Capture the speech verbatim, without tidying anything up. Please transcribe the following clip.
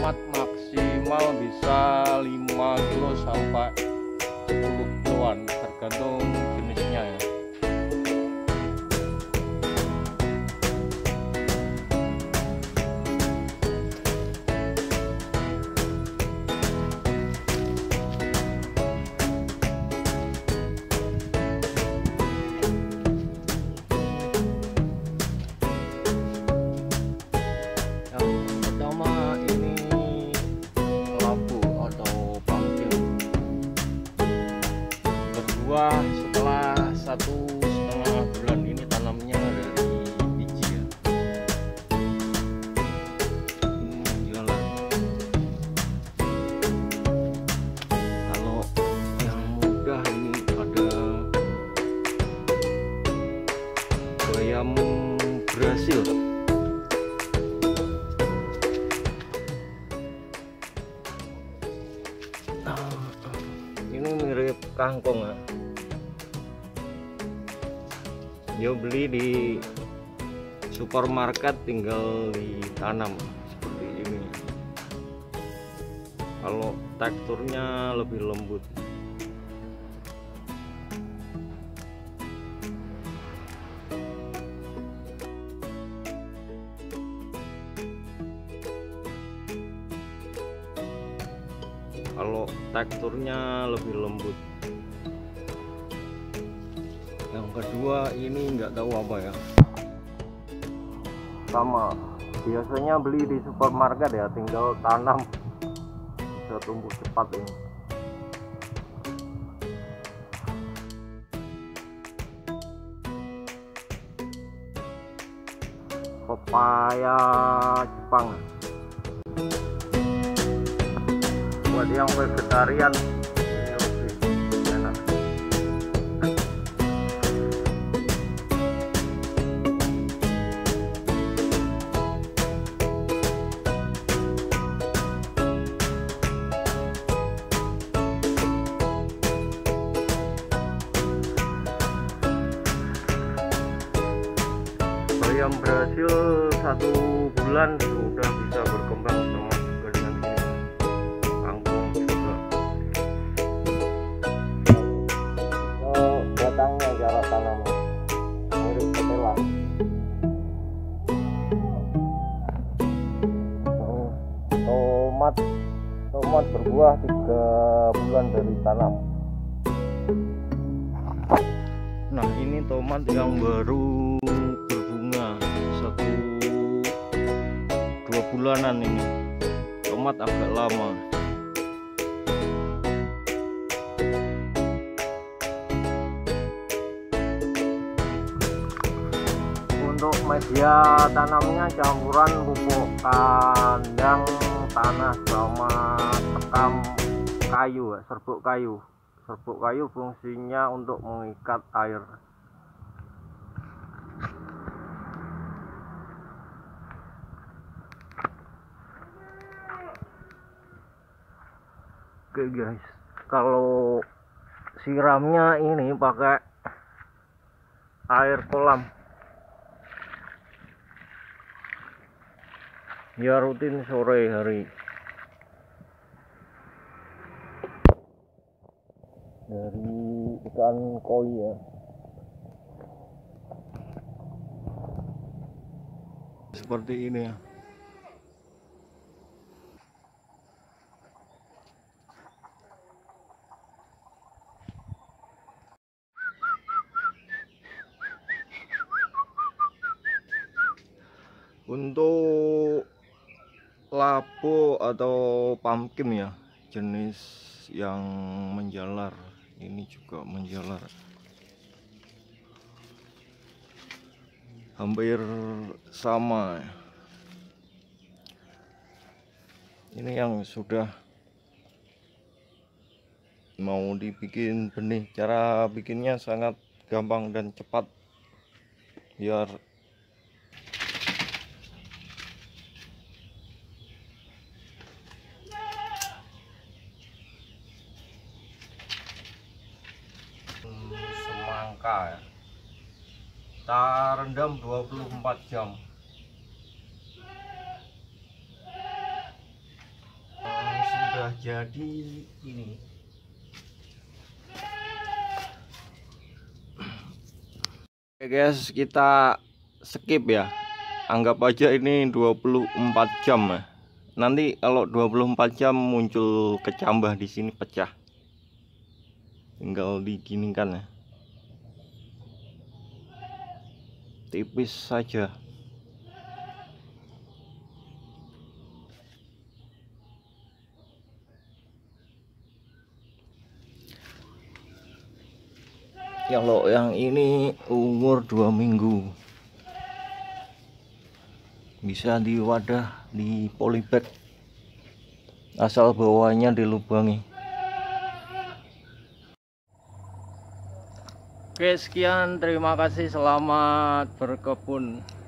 tomat maksimal bisa lima kilo sampai sepuluh kiloan, tergantung jenisnya ya. Setelah satu setengah bulan ini tanamnya dari biji ya, ini menjalar. Kalau yang mudah ini ada bayam Brasil. Ini mirip kangkung ya. Dia beli di supermarket, tinggal ditanam seperti ini. Kalau teksturnya lebih lembut. Kalau teksturnya lebih lembut. Yang kedua ini nggak tahu apa ya, sama biasanya beli di supermarket ya, tinggal tanam bisa tumbuh cepat ini. Pepaya Jepang buat yang vegetarian. Bayam Brasil satu bulan sudah bisa berkembang sama juga dengan ini. Kangkung juga. Oh, batangnya cara tanamnya mirip ketela. Oh, tomat tomat berbuah tiga bulan dari tanam. Nah, ini tomat yang baru satu dua bulanan ini. Tomat agak lama. Untuk media tanamnya campuran pupuk kandang, tanah sama sekam kayu, serbuk kayu. Serbuk kayu fungsinya untuk mengikat air. Oke guys, kalau siramnya ini pakai air kolam ya, rutin sore hari. Dari ikan koi ya, seperti ini ya. Untuk lapo atau pumpkin ya, jenis yang menjalar, ini juga menjalar. Hampir sama. Ini yang sudah mau dibikin benih. Cara bikinnya sangat gampang dan cepat, biar semangka ya, kita rendam dua puluh empat jam. udah jadi ini. Oke guys, kita skip ya. Anggap aja ini dua puluh empat jam ya. Nanti kalau dua puluh empat jam muncul kecambah di sini pecah. Tinggal diginikan ya. Tipis saja. Kalau yang ini umur dua minggu, bisa di wadah di polybag, asal bawahnya dilubangi. Oke, sekian, terima kasih, selamat berkebun.